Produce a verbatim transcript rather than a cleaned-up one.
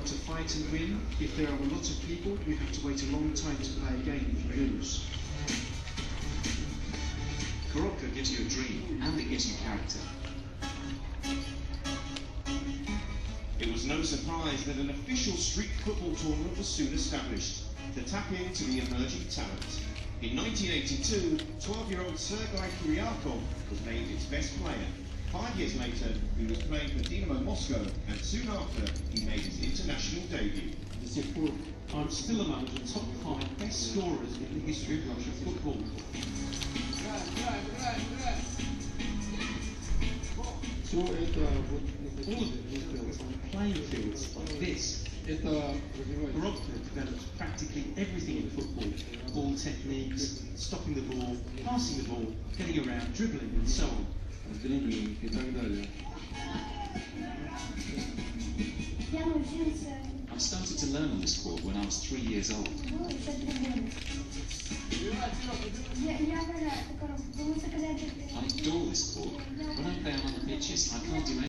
to fight and win. If there are a lot of people, you have to wait a long time to play a game if you lose. Karate gives you a dream, and it gives you character. It was no surprise that an official street football tournament was soon established to tap into the emerging talent. In nineteen eighty-two, twelve-year-old Sergei Kuryakov was named its best player. Five years later, he was playing for Dynamo Moscow, and soon after, he made his international debut. I'm still among the top five best scorers in the history of Russian football. All of it was built on playing fields like this. Karate developed practically everything in football: ball techniques, stopping the ball, passing the ball, getting around, dribbling, and so on. I started to learn on this sport when I was three years old. I adore this sport. When I play out on the pitches, I can't do anything.